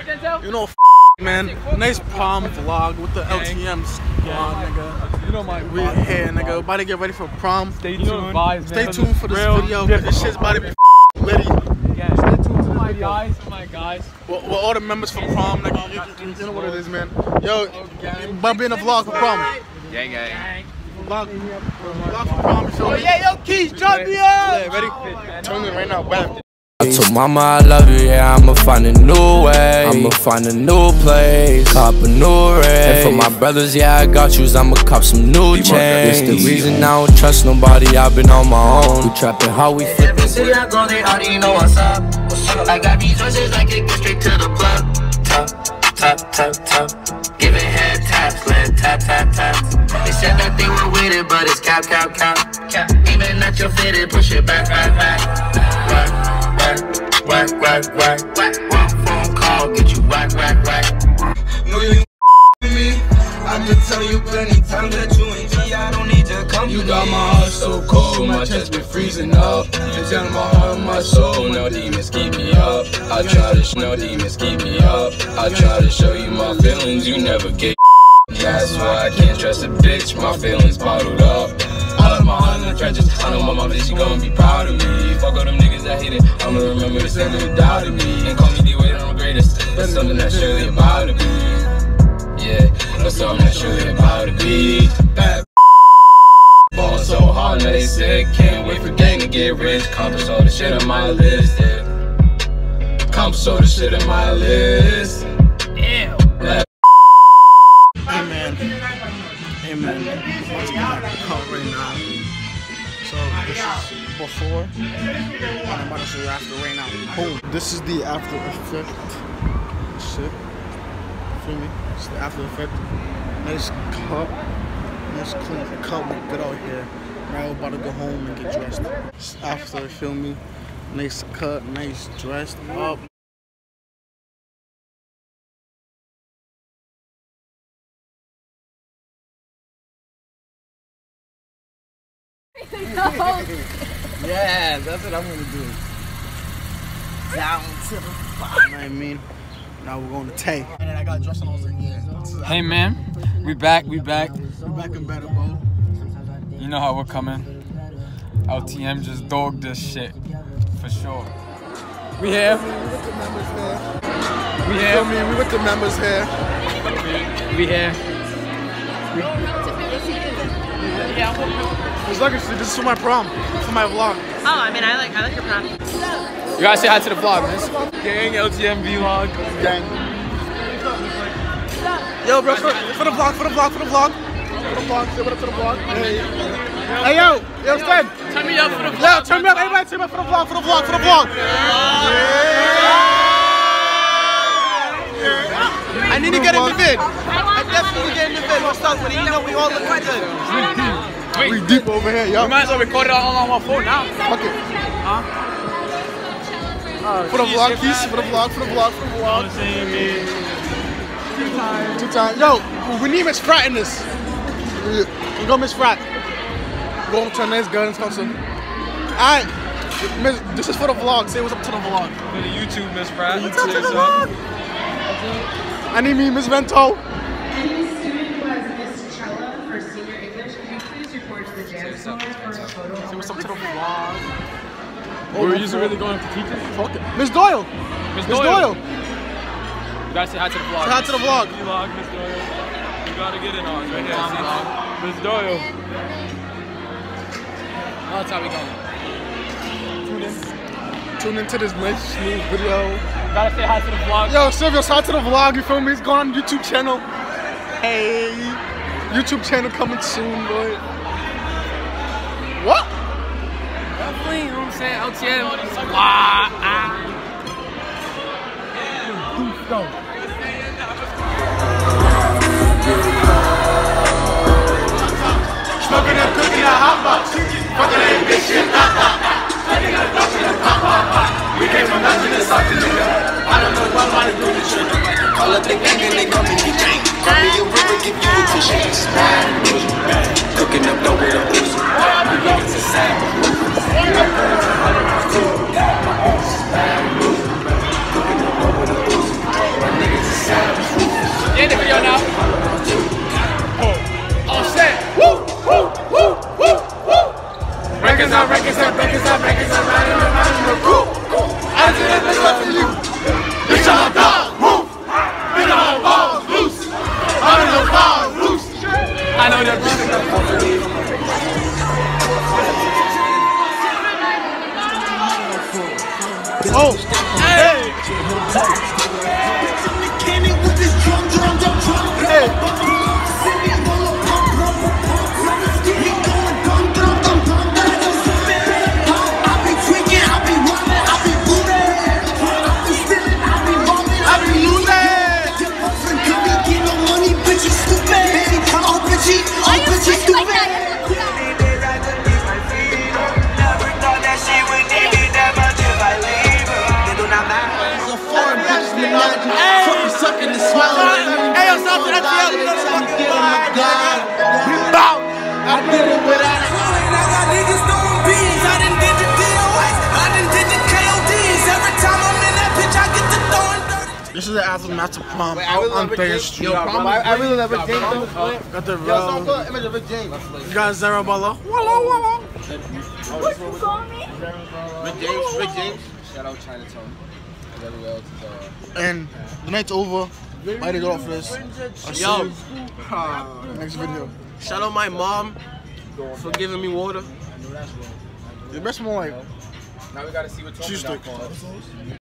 You know, man, nice prom vlog with the LTM squad, nigga. You know we here, nigga. About to get ready for prom. Stay tuned. Stay tuned for this video. This shit's about to be litty. Yeah, stay tuned to my guys. With all the members for prom, nigga. You know what it is, man. Yo, about to be in a vlog for prom. Gang. Vlog for prom. Oh yeah, yo, Keys, jump me up. Yeah, ready? Turn it right now. Bam. I told mama I love you, yeah, I'ma find a new way. I'ma find a new place, cop a new ring. And for my brothers, yeah, I got yous, I'ma cop some new chains. It's the reason I don't trust nobody, I've been on my own. We trapping how we flip. City I go, they already know what's up. I got resources, I can get straight to the plug. Top. Giving head taps, let tap. They said that they were with it, but it's cap. Even at your fitted, push it back. Whack. One phone call, get you whack. No, you me. I've been telling you plenty times that you ain't G. I don't need your company. You got my heart so cold, my chest been freezing up. You're telling my heart and my soul, no demons keep me up. I try to no demons keep me up. I try to show you my feelings, you never get. That's why I can't trust a bitch, my feelings bottled up. All of my heart in the trenches, I know my mama, she gon' be proud of me. Fuck all them niggas that hate it, I'ma remember the thing that doubted me. And call me D-Way, I'm the greatest, that's something that's surely about to be. Yeah, that's something that's surely about to be. Bad ball so hard, now they said, can't wait for gang to get rich. Accomplish all the shit on my list, yeah. Accomplish all the shit on my list. Yeah. Amen. Let's get back to the car right now. So this is before, and I'm about to show you after right now. Boom. This is the after effect. Shit. Feel me? It's the after effect. Nice cut. Nice clean cut. We get out here. Now we're about to go home and get dressed. It's after, feel me? Nice cut, nice dressed up. Yeah, that's what I'm gonna do. Down to the bottom. You know what I mean? Now we're going to Tay. And then I got dressed and I was like, yeah. Hey man, we back. We're back in better, bro. You know how we're coming. LTM just dogged this shit, for sure. We here. We with the members here. We here. It's like this is for my prom, for my vlog. Oh, I mean, I like your prom. You guys say hi to the vlog, man. Gang, LTM vlog. Gang. Yo, bro, for the vlog. Say what up to the vlog. Hey, yo, Stan. Turn me up for the vlog. Yeah, turn me up. Everybody turn me up for the vlog. I need to get in the vid. I definitely get in the vid. What's up with it? You know, we all look good. We deep over here, yo. We might as well record it all on my phone now. Fuck it. For the vlog, Keys. For the vlog. Two times. Yo, we need Miss Frat in this. We go Miss Frat. Go turn nice guns, hustle. Alright. This is for the vlog. Say what's up to the vlog. For the YouTube, Miss Frat. What's up to the vlog? I need me, Miss Vento. Say what's up to the vlog. We're usually really going to teachers. Fuck it. Miss Doyle. Miss Doyle. You guys say hi to the vlog. Say hi to the vlog. Vlog, Miss Doyle. You gotta get in on right here. Miss Doyle. Oh, that's how we go. Tune into this nice new video. You gotta say hi to the vlog. Yo, Silvio, say hi to the vlog. You feel me? It's going on YouTube channel. Hey, YouTube channel coming soon, boy. What? Definitely, you know what I'm saying? LTM. Wow. Smoking and cooking a hot box. Fucking that bitch shit. We came from nothing to something, nigga. I don't know what I'm do this shit. Call up the gang and they call me gang. Call me a river, give you a tissue. Cooking up dope with a boozy. We go to sad. This is the aftermath of prom out on Baker Street. I really love Rick James. Got the Image of Rick James. you got Zarabella. What you call me? Rick James. Shout out Chinatown. And the night's over. I had to go off for this. Yo. Next video. Shout out my mom for giving me water. The best one like Now we gotta see what cheese stick.